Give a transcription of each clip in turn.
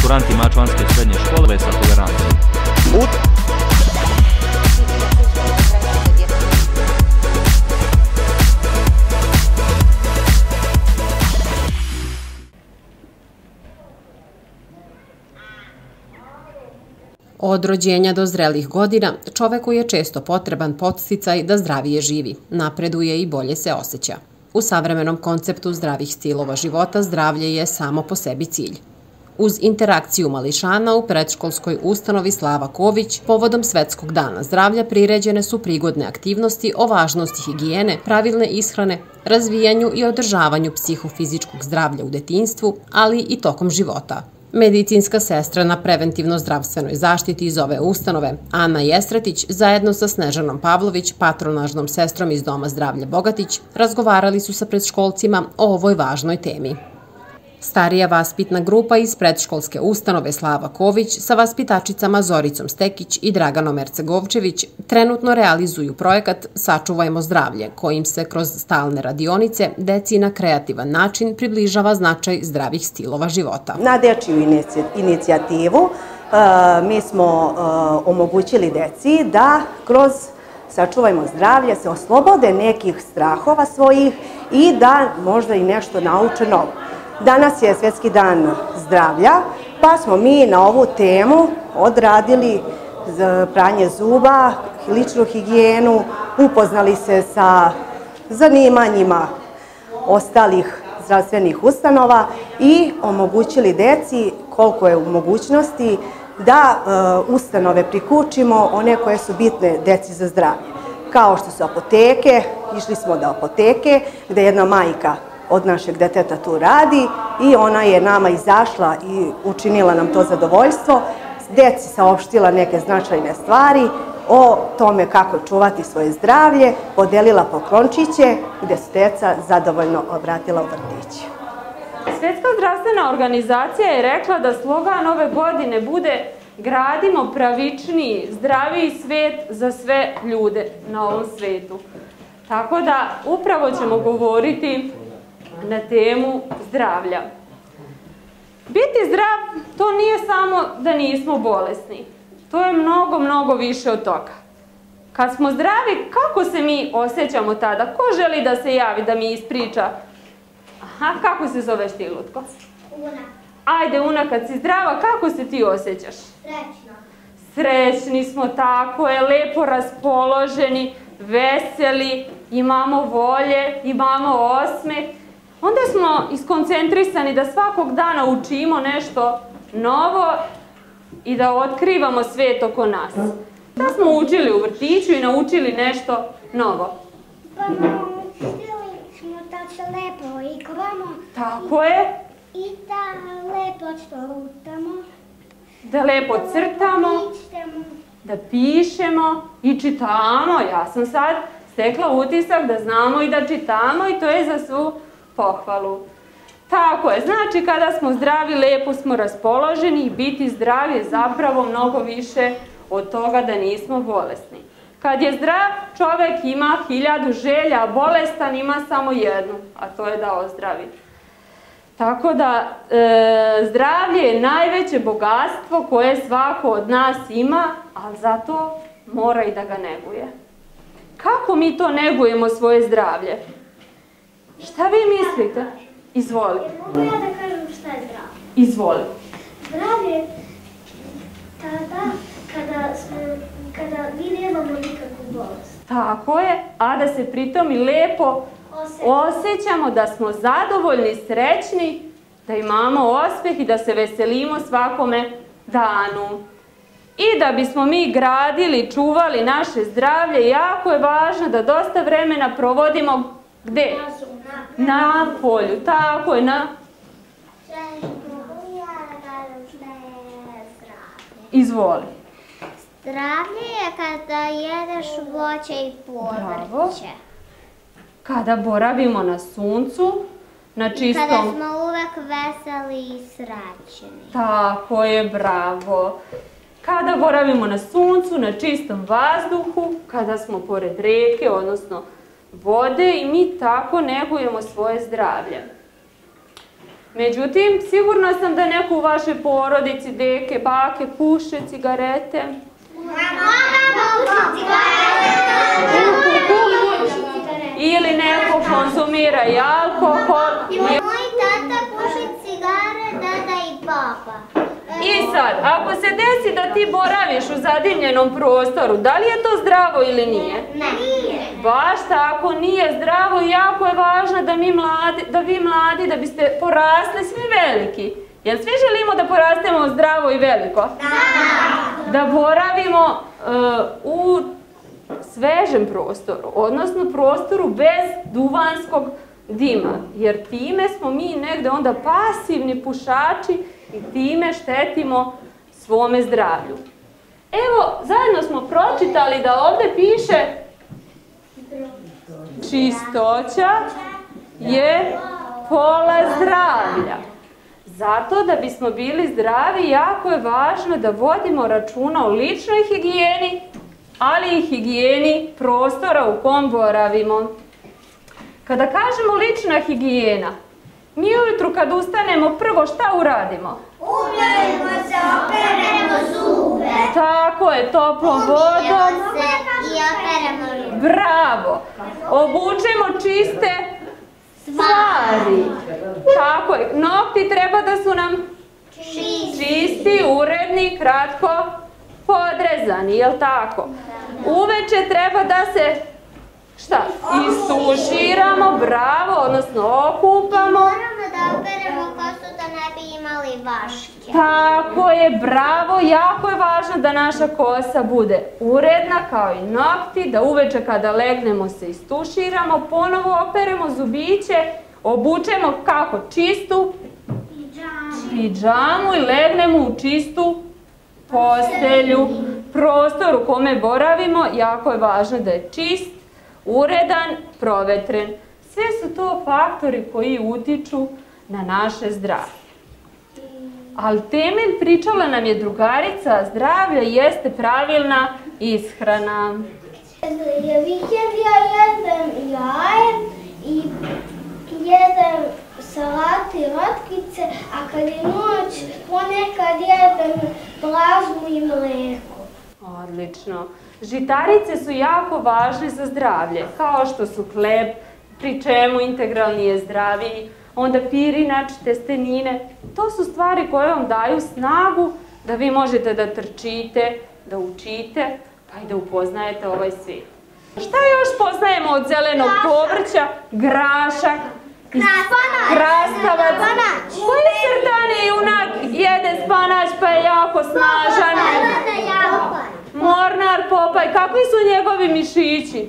maturanti Mačvanske srednje škole sa tolerancijom. Od rođenja do zrelih godina čoveku je često potreban podsticaj da zdravije živi, napreduje i bolje se osjeća. U savremenom konceptu zdravih stilova života zdravlje je samo po sebi cilj. Uz interakciju mališana u predškolskoj ustanovi Slava Ković povodom Svetskog dana zdravlja priređene su prigodne aktivnosti o važnosti higijene, pravilne ishrane, razvijanju i održavanju psihofizičkog zdravlja u detinjstvu, ali i tokom života. Medicinska sestra na preventivno-zdravstvenoj zaštiti iz ove ustanove, Ana Jestretić, zajedno sa Snežanom Pavlović, patronažnom sestrom iz Doma zdravlja Bogatić, razgovarali su sa predškolcima o ovoj važnoj temi. Starija vaspitna grupa iz predškolske ustanove Slava Ković sa vaspitačicama Zoricom Stekić i Draganom Ercegovčević trenutno realizuju projekat Sačuvajmo zdravlje, kojim se kroz stalne radionice deci na kreativan način približava značaj zdravih stilova života. Na dečiju inicijativu mi smo omogućili deci da kroz Sačuvajmo zdravlje se oslobode nekih strahova svojih i da možda i nešto nauče novo. Danas je Svetski dan zdravlja, pa smo mi na ovu temu odradili pranje zuba, ličnu higijenu, upoznali se sa zanimanjima ostalih zdravstvenih ustanova i omogućili deci koliko je u mogućnosti da ustanove prikučimo one koje su bitne deci za zdravlje. Kao što su apoteke, išli smo do apoteke gde jedna majka od našeg deteta tu radi i ona je nama izašla i učinila nam to zadovoljstvo. Deci saopštila neke značajne stvari o tome kako čuvati svoje zdravlje, podelila poklončiće gde su deca zadovoljno vratila u vrtić. Svetska zdravstvena organizacija je rekla da slogan ove godine bude gradimo pravičniji, zdraviji svet za sve ljude na ovom svetu. Tako da upravo ćemo govoriti na temu zdravlja. Biti zdrav, to nije samo da nismo bolesni. To je mnogo, mnogo više od toga. Kad smo zdravi, kako se mi osjećamo tada? Ko želi da se javi, da mi ispriča? Aha, kako se zoveš ti, Lutko? Una. Ajde, Una, kad si zdrava, kako se ti osjećaš? Srećno. Srećni smo, tako je, lepo raspoloženi, veseli, imamo volje, imamo osmeh. Onda smo iskoncentrisani da svakog dana učimo nešto novo i da otkrivamo svet oko nas. Da smo učili u vrtiću i naučili nešto novo. Pa naučili smo da se lepo igramo. Tako je. I da lepo lutamo. Da lepo crtamo. Da pišemo i čitamo. Ja sam sad stekla utisak da znamo i da čitamo i to je za svu pohvalu. Tako je, znači kada smo zdravi, lepo smo raspoloženi i biti zdrav je zapravo mnogo više od toga da nismo bolesni. Kad je zdrav, čovek ima 1000 želja, a bolestan ima samo jednu, a to je da ozdravi. Tako da zdravlje je najveće bogatstvo koje svako od nas ima, ali zato mora i da ga neguje. Kako mi to negujemo svoje zdravlje? Šta vi mislite? Izvoli. Mogu ja da kažem šta je zdrav? Izvoli. Zdrav je tada kada mi nemamo nikakvu bolest. Tako je, a da se pritom i lepo osjećamo da smo zadovoljni, srećni, da imamo osmeh i da se veselimo svakome danu. I da bismo mi gradili, čuvali naše zdravlje, jako je važno da dosta vremena provodimo gde? Na polju, tako je, na... Izvoli. Zdravlje je kada jedeš voće i povrće. Kada boravimo na suncu, na čistom... Kada smo uvek veseli i srećni. Tako je, bravo. Kada boravimo na suncu, na čistom vazduhu, kada smo pored reke, odnosno vode i mi tako negujemo svoje zdravlje. Međutim, sigurna sam da neko u vašoj porodici, deke, bake, puše cigarete. Ili neko konzumira i alkohol. Moj tata puši cigare, dada i papa. I sad, ako se desi da ti boraviš u zadimljenom prostoru, da li je to zdravo ili nije? Nije. Baš tako, nije zdravo i jako je važno da vi mladi, da biste porasli svi veliki. Jel svi želimo da porastemo zdravo i veliko? Da. Da boravimo u svežem prostoru, odnosno prostoru bez duvanskog dima, jer time smo mi negde onda pasivni pušači i time štetimo svome zdravlju. Evo, zajedno smo pročitali da ovde piše čistoća je pola zdravlja. Zato da bismo bili zdravi, jako je važno da vodimo računa o ličnoj higijeni, ali i higijeni prostora u kom boravimo. Kada kažemo lična higijena, mi ujutru kad ustanemo prvo šta uradimo? Umijemo se, operemo zube. Tako je, toplom vodom. Umijemo se i operemo ruke. Bravo! Obučemo čiste stvari. Tako je, nokti treba da su nam čisti, uredni, kratko podrezani, jel tako? Uveče treba da se šta? Istuširamo, bravo, odnosno okupamo. Moramo da operemo kosu da ne bi imali vaške. Tako je, bravo, jako je važno da naša kosa bude uredna kao i nokti, da uveče kada legnemo se istuširamo, ponovo operemo zubiće, obučemo kako? Čistu pidžamu i legnemo u čistu postelju. Prostor u kome boravimo, jako je važno da je čist, uredan, provetren. Sve su to faktori koji utiču na naše zdravlje. Ali temelj, pričala nam je drugarica, zdravlja jeste pravilna ishrana. Vikend ja jedem jaje i jedem salate i rotkice, a kad je noć ponekad jedem plazmu i mleko. Odlično. Žitarice su jako važne za zdravlje, kao što su hleb, pri čemu integralni je zdraviji, onda pirinač, testenine. To su stvari koje vam daju snagu da vi možete da trčite, da učite, pa i da upoznajete ovaj svijet. Šta još poznajemo od zelenog povrća? Grašak, krastavac. Koji srtani junak jede spanać pa je jako snažan? Mornar Popaj. Kakvi su njegovi mišići?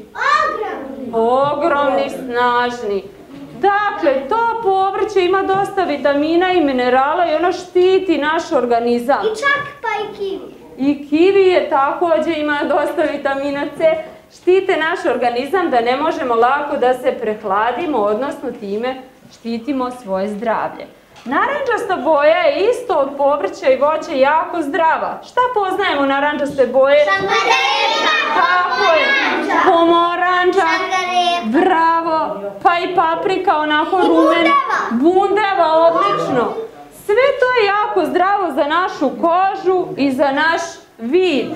Ogromni, snažni. Dakle, to povrće ima dosta vitamina i minerala i ono štiti naš organizam. I čak pa i kiwi. I kiwi je također, ima dosta vitamina C. Štite naš organizam da ne možemo lako da se prehladimo, odnosno time štitimo svoje zdravlje. Narandžasta boja je isto od povrća i voća jako zdrava. Šta poznajemo naranđaste boje? Šangarepa. Tako je. Pomoranđa. Šangarepa. Bravo. Pa i paprika onako rumena. Bundeva, odlično. Sve to je jako zdravo za našu kožu i za naš vid.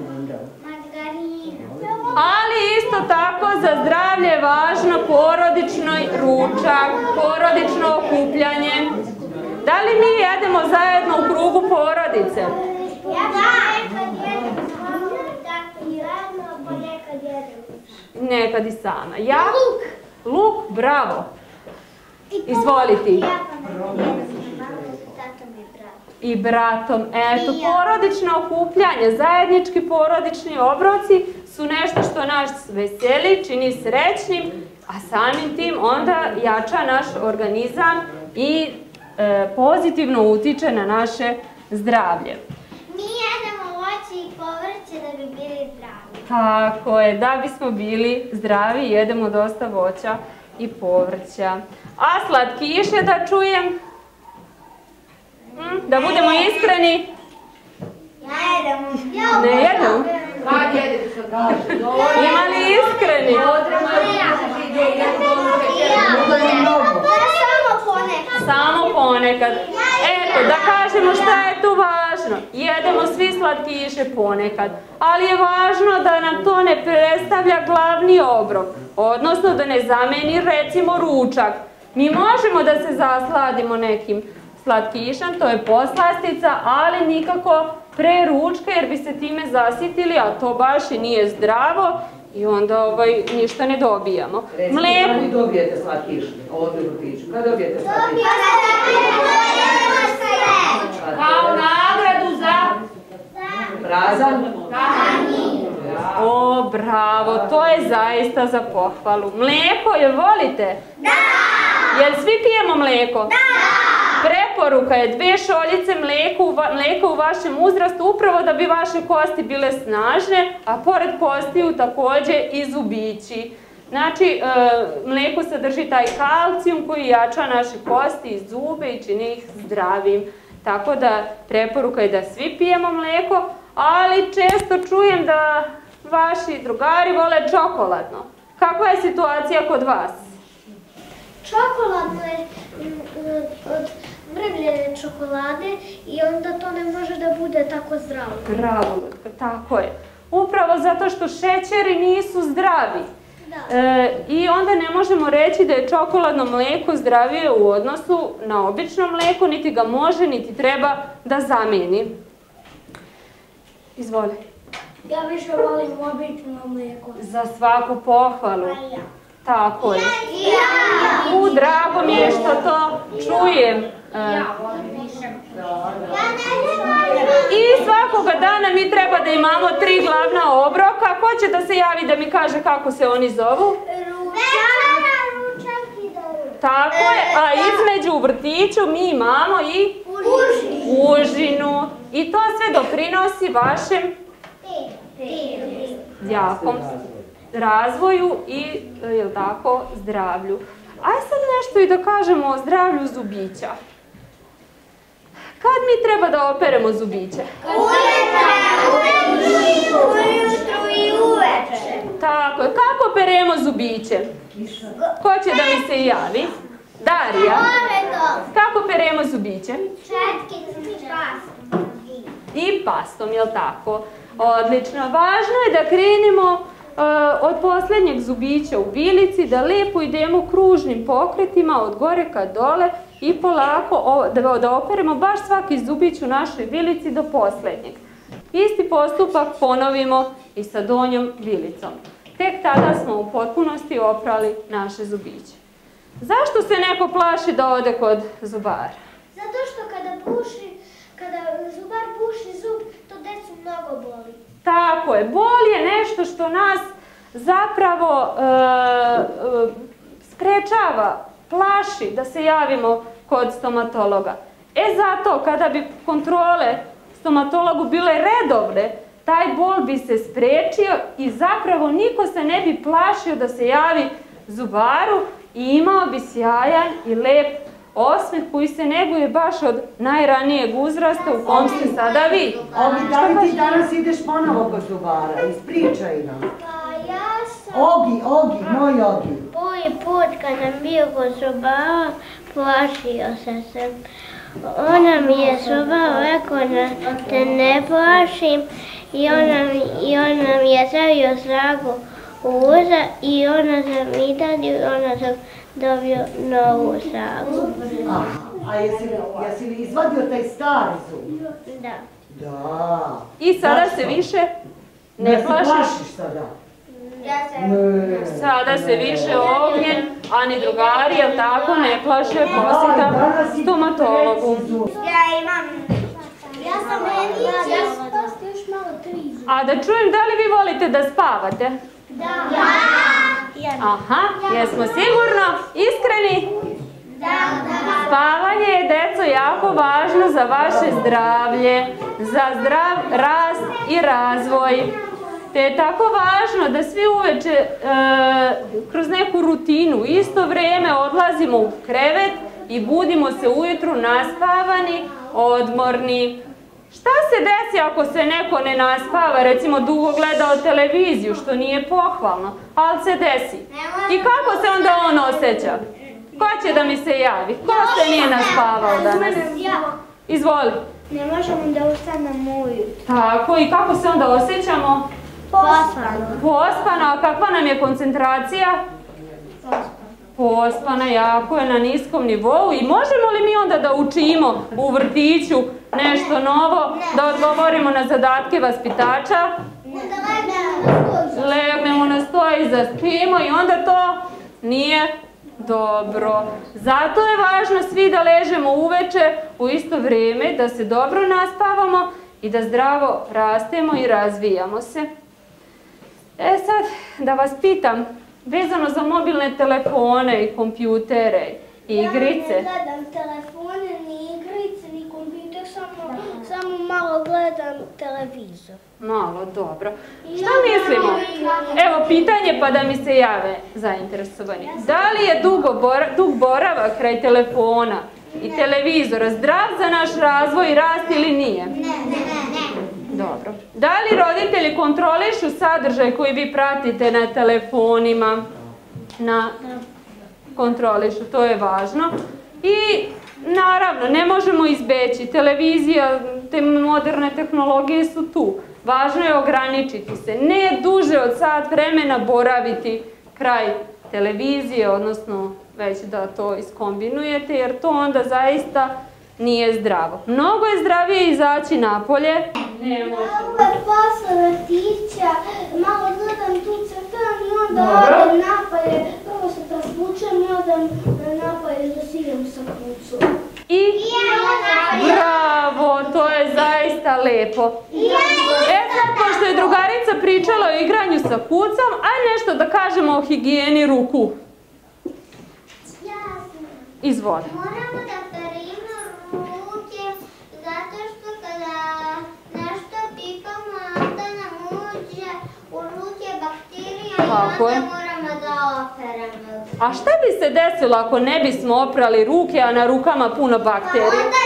Ali isto tako za zdravlje je važno porodično ručak, porodično okupljanje. Da li mi jedemo zajedno u krugu porodice? Ja nekad jedem tako i radno, pa nekad jedem. Nekad i sama. Ja? Luk, bravo. Izvoli ti. Ja pa jedem s tatom i bratom. I bratom. Eto, porodično okupljanje, zajednički porodični obroci su nešto što nas veseli, čini srećnim, a samim tim onda jača naš organizam i pozitivno utiče na naše zdravlje. Mi jedemo voće i povrće da bi bili zdravi. Tako je, da bismo bili zdravi jedemo dosta voća i povrća. A slatkiše da čujem? Da budemo iskreni? Ja jedem. Ne jedem? Ima li iskreni? Samo ponekad. Samo ponekad. Eto, da kažemo šta je tu važno. Jedemo svi slatkiše ponekad, ali je važno da nam to ne predstavlja glavni obrok, odnosno da ne zameni recimo ručak. Mi možemo da se zasladimo nekim slatkišem, to je poslastica, ali nikako pre ručka jer bi se time zasitili, a to baš i nije zdravo i onda ništa ne dobijamo. Recimo, kada vi dobijete slatkiš ovdje u vrtiću? Kada dobijete slatkiš? Kao nagradu za... Prazan? O, bravo, to je zaista za pohvalu. Mlijeko, jel volite? Da! Jel svi pijemo mlijeko? Da! Preporuka je 2 šoljice mlijeka u vašem uzrastu upravo da bi vaše kosti bile snažne, a pored kostiju također i zubići. Znači, mlijeko sadrži taj kalcijum koji jača naše kosti i zube i čini ih zdravim. Tako da preporuka je da svi pijemo mlijeko, ali često čujem da vaši drugari vole čokoladno. Kakva je situacija kod vas? Čokoladno je od mrvljene čokolade i onda to ne može da bude tako zdravo. Bravo, tako je. Upravo zato što šećeri nisu zdravi. I onda ne možemo reći da je čokoladno mlijeko zdravije u odnosu na obično mlijeko, niti ga može, niti treba da zamijeni. Izvoli. Ja više volim obično mlijeko. Za svaku pohvalu. Tako je. Drago mi je što to čujem. I svakoga dana mi treba da imamo 3 glavna obroka. Ko će da se javi da mi kaže kako se oni zovu? Ručak i doručak. Tako je, a između u vrtiću mi imamo i užinu. I to sve doprinosi vašem jakom razvoju i, jel tako, zdravlju. Ajde sad nešto i da kažemo o zdravlju zubića. Kad mi treba da operemo zubiće? Ujutru i uveče. Tako je. Kako peremo zubiće? Ko će da mi se javi? Darija. Kako peremo zubiće? Četkicom i pastom. I pastom, jel tako? Odlično. Važno je da krenemo od posljednjeg zubića u vilici, da lijepo idemo kružnim pokretima od gore ka dole i polako da operemo baš svaki zubić u našoj vilici do posljednjeg. Isti postupak ponovimo i sa donjom vilicom. Tek tada smo u potpunosti oprali naše zubiće. Zašto se neko plaši da ode kod zubara? Zato što kada zubar puši zub, to decu mnogo boli. Tako je, bol je nešto što nas zapravo sprečava, plaši da se javimo kod stomatologa. Zato kada bi kontrole stomatologu bile redovne, taj bol bi se sprečio i zapravo niko se ne bi plašio da se javi zubaru i imao bi sjajan i lep osmeh koji se neguje baš od najranijeg uzrasta u kom ste sada vi. Ogi, da li ti danas ideš ponovo kod zubara? Ispričaj nam. Pa ja sam... Ogi, moj Ogi. Prvi put kad sam bio kod zubara, plašio se. Ona mi je zubar rekao da te ne plašim i ona mi je stavio zraku u uza i ona sam i ona sam dobio novu zraku. A jesi li izvadio taj stari zub? Da. Da. I sada se više ne plašiš? Ne se plašiš sada? Sada se više Ognjen, a ni drugari, jel tako, ne plaše posjeta stomatologu. Ja imam... Ja sam još malo 3 zuba. A da čujem, da li vi volite da spavate? Da. Aha, jesmo sigurno iskreni? Da. Spavanje je, deco, jako važno za vaše zdravlje, za zdrav rast i razvoj. Te je tako važno da svi uveče kroz neku rutinu isto vrijeme odlazimo u krevet i budimo se ujutru naspavani, odmorni. Šta se desi ako se neko ne naspava, recimo dugo gledao televiziju, što nije pohvalno, ali se desi. I kako se onda on osjeća? Ko će da mi se javi? Ko se nije naspavao danas? Izvoli. Ne možemo da ustanemo ujutro. Tako, i kako se onda osjećamo? Pospano. Pospano, a kakva nam je koncentracija? Pospana, jako je na niskom nivou. I možemo li mi onda da učimo u vrtiću nešto novo, da odgovorimo na zadatke vaspitača? Legnemo na stoj i zaspimo i onda to nije dobro. Zato je važno svi da ležemo uveče u isto vrijeme, da se dobro naspavamo i da zdravo rastemo i razvijamo se. Sad, da vas pitam, vezano za mobilne telefone i kompjutere i igrice. Ja ne gledam telefone, ni igrice, ni kompjuter, samo malo gledam televizor. Malo, dobro. Šta mislimo? Evo pitanje pa da mi se jave zainteresovani. Da li je dug boravak kraj telefona i televizora zdrav za naš razvoj i rast ili nije? Ne. Dobro. Da li roditelji kontrolišu sadržaj koji vi pratite na telefonima? Kontrolišu, to je važno. I naravno, ne možemo izbeći. Televizija, te moderne tehnologije su tu. Važno je ograničiti se. Ne duže od sat vremena boraviti kraj televizije, odnosno već da to iskombinujete, jer to onda zaista nije zdravo. Mnogo je zdravije izaći napolje. Ne može. Uvek posle vrtića, malo gledam tu crtan i onda odem napolje. Prvo se presvučem i odem napolje da se idem sa kucom. I? Bravo, to je zaista lepo. Sad, pošto je drugarica pričala o igranju sa kucom, aj nešto da kažemo o higijeni ruku. Izvoli. Moramo da perimo ruke, zato što kada nešto pipamo, onda nam uđe u ruke bakterija i onda moramo da operamo. A šta bi se desilo ako ne bismo oprali ruke, a na rukama puno bakterija? Onda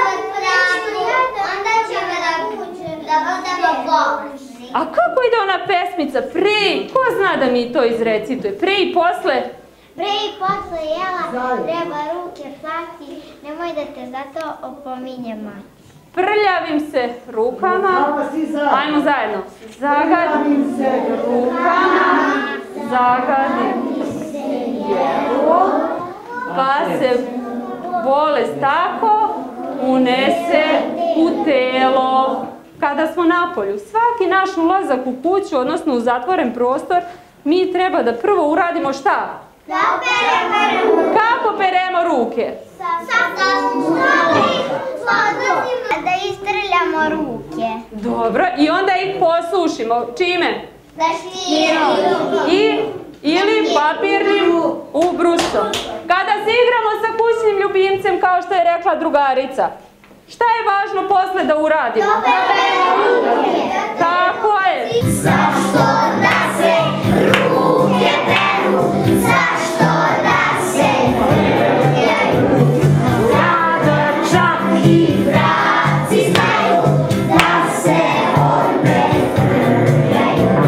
ćemo da budemo bolesni. A kako ide ona pesmica? Pre, ko zna da mi to izrecituje? Pre i posle? Pre i posle jela treba ruke prati, nemoj da te zato opominje mati. Prljavim se rukama, ajmo zajedno. Zagadim se rukama, zagadim jelo, pa se bolest tako unese u telo. Kada smo na polju, svaki naš ulazak u kuću, odnosno u zatvoren prostor, mi treba da prvo uradimo šta? Kako peremo ruke? Da istrljamo ruke. Dobro, i onda ih posušimo. Čime? Ili papirnim ubrusom. Kada se igramo sa kućnim ljubimcem, kao što je rekla drugarica, šta je važno posle da uradimo? Tako je. Zašto da se ruke peru? Zašto da se prljaju? Kada čak i vraci znaju da se opet prljaju.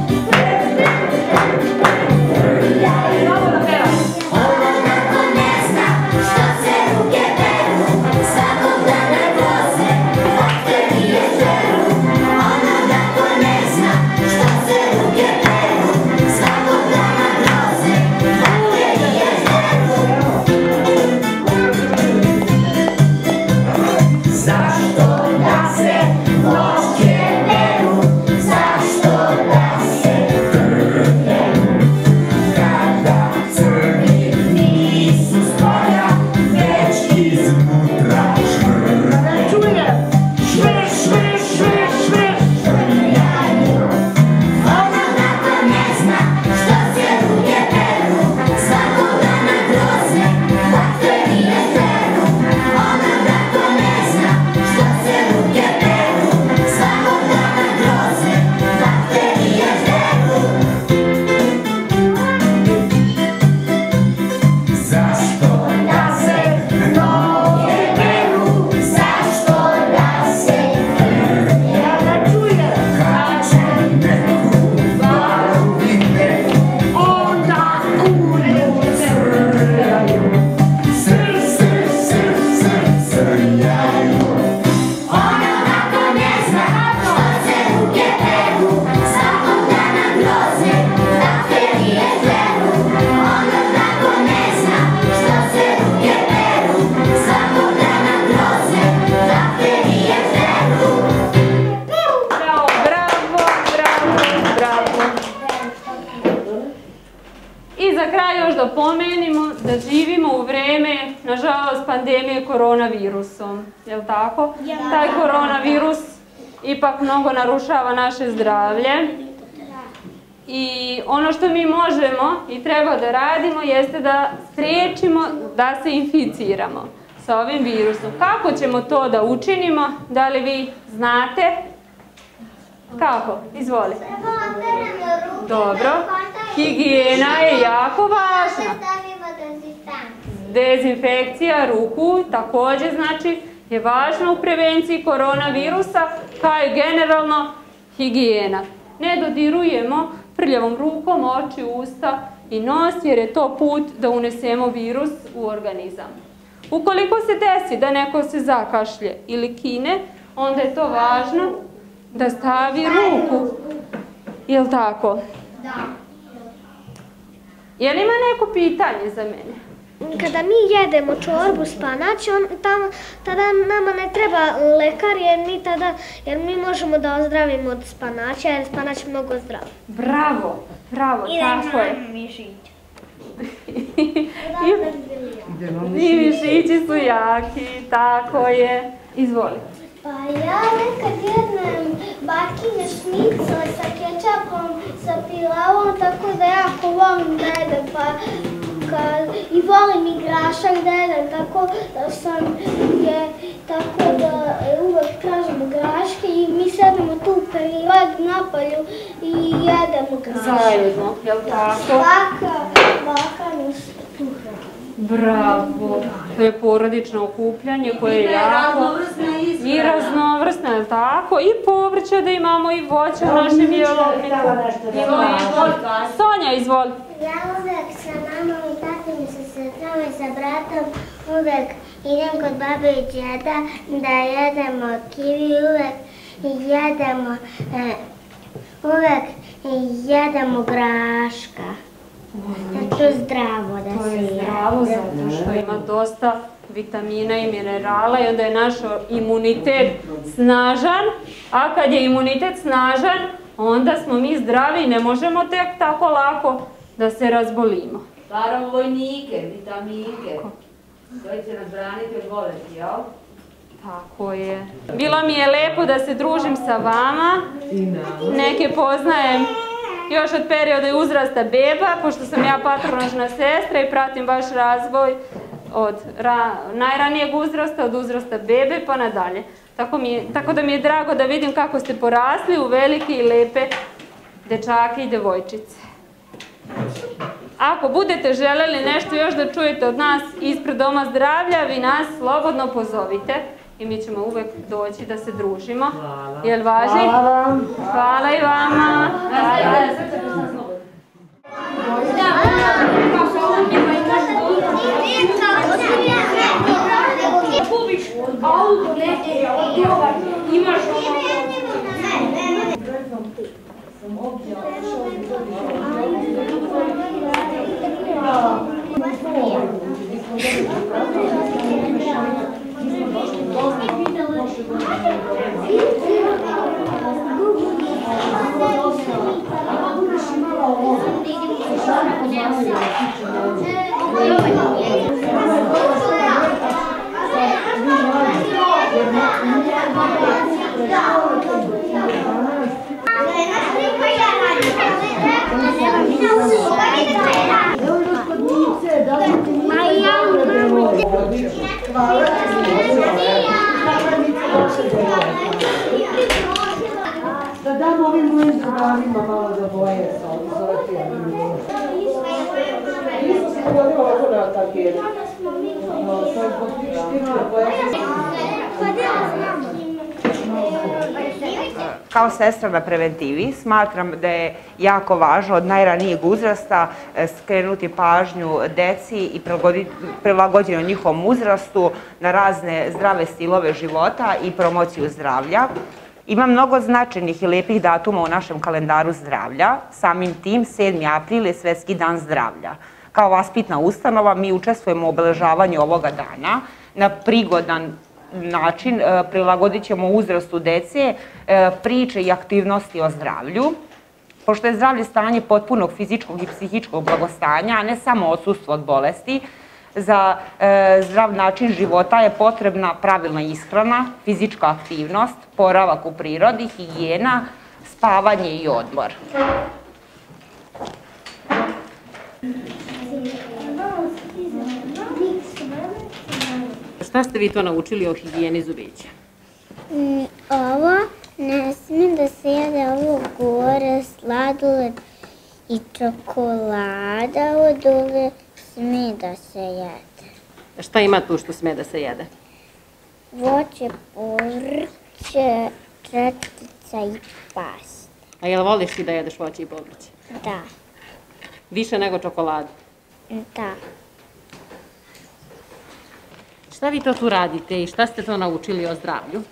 Ona ko ne zna što se ruke peru, svakog dana groze bakterije žeru. Ona ko ne zna što se ruke peru, svakog dana groze koronavirusom, je li tako? Taj koronavirus ipak mnogo narušava naše zdravlje i ono što mi možemo i treba da radimo jeste da spriječimo da se inficiramo sa ovim virusom. Kako ćemo to da učinimo? Da li vi znate? Kako? Izvoli. Dobro. Higijena je jako važna. Dezinfekcija ruku također znači je važna u prevenciji koronavirusa, kao i generalno higijena. Ne dodirujemo prljavom rukom oči, usta i nos jer je to put da unesemo virus u organizam. Ukoliko se desi da neko se zakašlje ili kine, onda je to važno da stavi ruku. Jel' tako? Da. Jel' ima neko pitanje za mene? Kada mi jedemo čorbu spanać, tada nama ne treba lekar jer mi možemo da ozdravimo od spanaća jer spanać je mnogo zdrav. Bravo, tako je. I mišići su jaki, tako je. Izvoli. Pa ja nekad jednem bakine šnicle sa kečapom, sa pilavom, tako da jako volim da jedem, i volim i grašak da jedem, tako da uvek tražimo graške i mi sedemo tu u prilog napolju i jedemo graške. Zajedno, jel' tako? Svaka nas tu hrana. Bravo, to je porodično okupljanje koje je jako i raznovrsno, je li tako? I povrće da imamo i voće u našem jelovniku. Sonja, izvoli. Ja uvek sa mamom i tatom i sa sestrom i sa bratom uvek idem kod babe i djeda da jedemo kiwi, uvek jedemo graška. To je zdravo da se jede. To je zdravo zato što ima dosta vitamina i minerala i onda je naš imunitet snažan, a kad je imunitet snažan, onda smo mi zdravi i ne možemo tek tako lako da se razbolimo. Stvaramo vojnike, vitaminke, koji će nas braniti od bolesti, jel? Tako je. Bilo mi je lepo da se družim sa vama. Neke poznajem još od perioda i uzrasta beba, pošto sam ja patronažna sestra i pratim vaš razvoj od najranijeg uzrasta, od uzrasta bebe pa nadalje. Tako da mi je drago da vidim kako ste porasli u velike i lepe dečake i devojčice. Ako budete želeli nešto još da čujete od nas ispred Doma zdravlja, vi nas slobodno pozovite i mi ćemo uvek doći da se družimo. Jel' važi? Hvala vam. Hvala i vama. Da dam ovim mojim drugarima malo da boje sa izolacijom. Nisam se pogodila ovako na takvije. To je zbog štipne boje. Kao sestra na preventivi smatram da je jako važno od najranijeg uzrasta skrenuti pažnju deci i prilagođeno njihovom uzrastu na razne zdrave stilove života i promociju zdravlja. Ima mnogo značajnih i lijepih datuma u našem kalendaru zdravlja. Samim tim 7. april je Svetski dan zdravlja. Kao vaspitna ustanova mi učestvujemo u obeležavanju ovoga dana na prigodan način, prilagodit ćemo uzrastu dece priče i aktivnosti o zdravlju. Pošto je zdravlje stanje potpunog fizičkog i psihičkog blagostanja, a ne samo odsustvo od bolesti, Za zdrav način života je potrebna pravilna ishrana, fizička aktivnost, boravak u prirodi, higijena, spavanje i odmor. Šta ste vi to naučili o higijeni zubića? Ovo ne smije da se jede, ovo gore, sladoled i čokolada od ove smije da se jede. Šta ima tu što sme da se jede? Voće, povrće, četica i pasta. A jel voliš ti da jedeš voće i povrće? Da, Više nego čokoladu? da. Šta vi to tu radite i šta ste to naučili o zdravlju?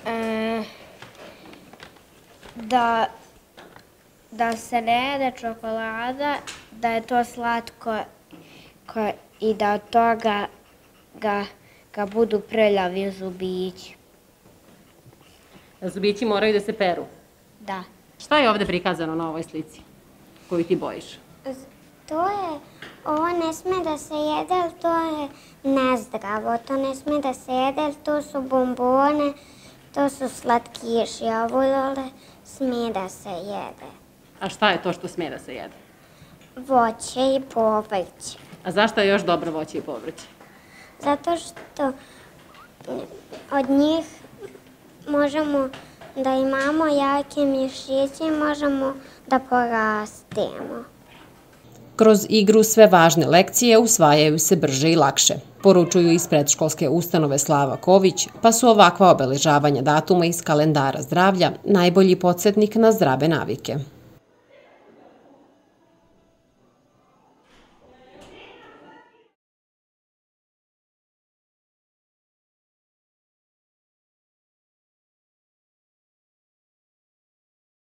Da se ne jede čokolada, da je to slatko i da od toga ga budu prljavi zubići. Zubići moraju da se peru. Da. Šta je ovde prikazano na ovoj slici koju ti bojiš? Ovo ne sme da se jede, ali to je nezdravo. To ne sme da se jede, ali to su bombone, to su slatkiši, a ovo sme da se jede. A šta je to što sme da se jede? Voće i povrće. A zašto je još dobro voće i povrće? Zato što od njih možemo da imamo jake mišiće i možemo da porastemo. Kroz igru sve važne lekcije usvajaju se brže i lakše, poručuju iz predškolske ustanove Slava Ković, pa su ovakva obeležavanja datuma iz kalendara zdravlja najbolji podsjetnik na zdrave navike.